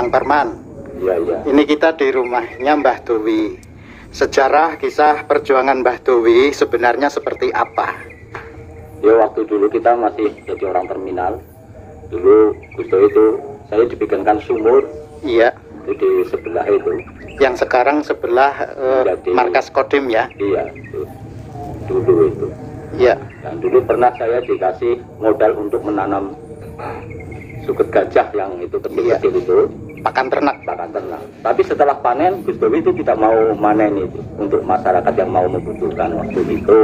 Bang Parman. Iya, iya. Ini kita di rumahnya Mbah Dowi. Sejarah kisah perjuangan Mbah Dowi sebenarnya seperti apa? Ya, waktu dulu kita masih jadi orang terminal. Dulu Gus Dowi itu saya dibikinkan sumur. Iya. Itu di sebelah itu. Yang sekarang sebelah markas Kodim ya? Iya, itu. Dulu itu. Iya. Dan dulu pernah saya dikasih modal untuk menanam suket gajah yang itu kecil-kecil itu. Pakan ternak. Pakan ternak. Tapi setelah panen, Gus Dowi itu tidak mau manen itu untuk masyarakat yang mau membutuhkan waktu itu.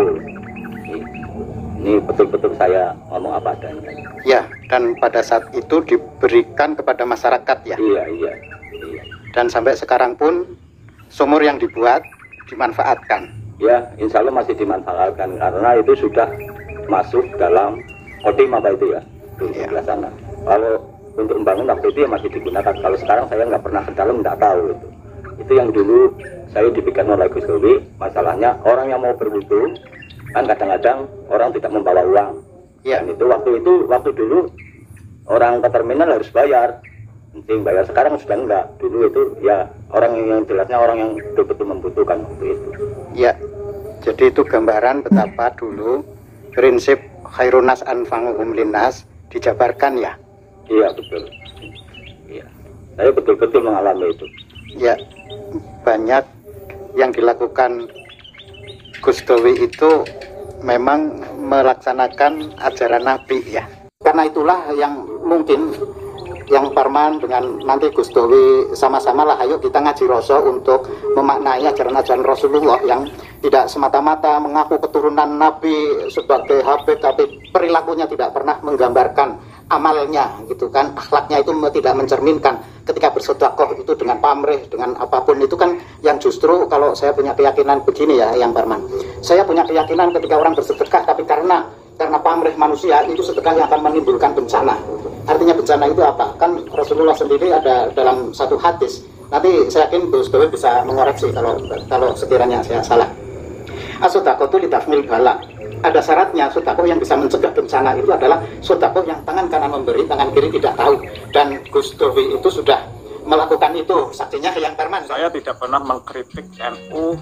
Ini betul-betul saya ngomong apa adanya. Ya, dan pada saat itu diberikan kepada masyarakat ya? Iya, iya. Dan sampai sekarang pun sumur yang dibuat dimanfaatkan. Ya, insya Allah masih dimanfaatkan karena itu sudah masuk dalam Kodim apa itu ya, di sebelah sana. Kalau untuk membangun waktu itu ya masih digunakan. Kalau sekarang saya nggak pernah ke dalam, nggak tahu itu. Itu yang dulu saya dibikin oleh Gus Dowi. Masalahnya orang yang mau berwudu kan kadang-kadang orang tidak membawa uang. Ya. Dan itu waktu dulu orang ke terminal harus bayar. Penting bayar. Sekarang sudah enggak. Dulu itu ya orang yang jelasnya orang yang betul-betul membutuhkan waktu itu. Ya. Jadi itu gambaran betapa dulu prinsip khairunas anfa'uhum linnas dijabarkan ya. Iya, betul. Iya. Saya betul-betul mengalami itu. Ya. Banyak yang dilakukan Gus Dowi itu memang melaksanakan ajaran Nabi ya. Karena itulah yang mungkin yang Parman dengan nanti Gus Dowi sama-sama lah, ayo kita ngaji Rasul untuk memaknai ajaran-ajaran Rasulullah yang tidak semata-mata mengaku keturunan Nabi sebagai Habib, tapi perilakunya tidak pernah menggambarkan amalnya gitu kan, akhlaknya itu tidak mencerminkan. Ketika bersedekah itu dengan pamrih, dengan apapun itu kan yang justru kalau saya punya keyakinan begini ya yang Parman, saya punya keyakinan ketika orang bersedekah tapi karena pamrih manusia itu sedekah yang akan menimbulkan bencana. Artinya bencana itu apa? Kan Rasulullah sendiri ada dalam satu hadis. Nanti saya yakin Gus Dowi bisa mengoreksi kalau sekiranya saya salah. As-sedaqatu litafmil bala. Ada syaratnya, sedekah yang bisa mencegah bencana itu adalah sedekah yang tangan kanan memberi, tangan kiri tidak tahu. Dan Gus Dowi itu sudah melakukan itu. Saksinya yang Parman. Saya tidak pernah mengkritik NU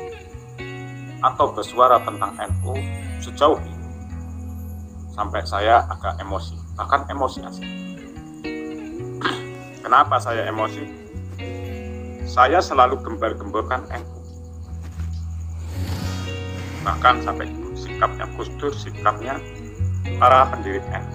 atau bersuara tentang NU sejauh ini. Sampai saya agak emosi, bahkan emosi asli. Kenapa saya emosi? Saya selalu gembar-gemborkan NU. Bahkan sampai sikapnya Gus Dur, sikapnya para pendiri NU.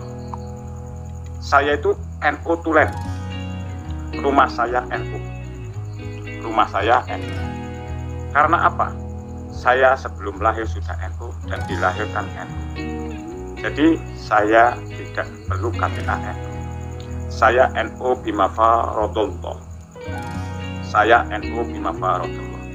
Saya itu NU tulen. Rumah saya NU. Rumah saya NU. Karena apa? Saya sebelum lahir sudah NU dan dilahirkan NU. Jadi saya tidak perlu KPAN. Saya NU bima faradallah. Saya NU bima faradallah.